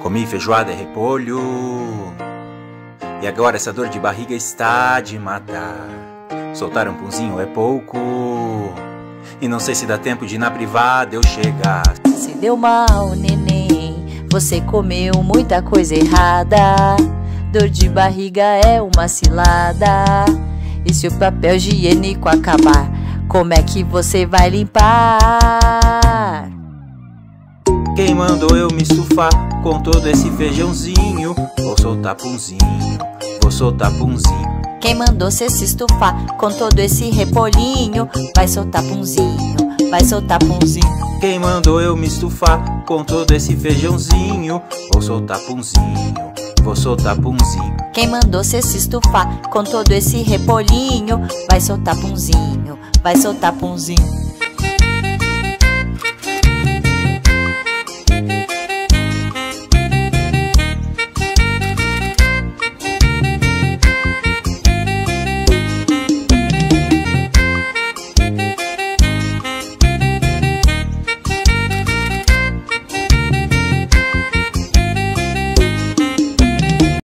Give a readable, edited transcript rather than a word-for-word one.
Comi feijoada e repolho, e agora essa dor de barriga está de matar. Soltar um punzinho é pouco, e não sei se dá tempo de ir na privada eu chegar. Se deu mal, neném, você comeu muita coisa errada. Dor de barriga é uma cilada, e se o papel higiênico acabar, como é que você vai limpar? Quem mandou eu me estufar com todo esse feijãozinho? Vou soltar punzinho, vou soltar punzinho. Quem mandou cê se estufar com todo esse repolhinho? Vai soltar punzinho, vai soltar punzinho. Quem mandou eu me estufar com todo esse feijãozinho? Vou soltar punzinho, vou soltar punzinho. Quem mandou cê se estufar com todo esse repolhinho? Vai soltar punzinho, vai soltar punzinho.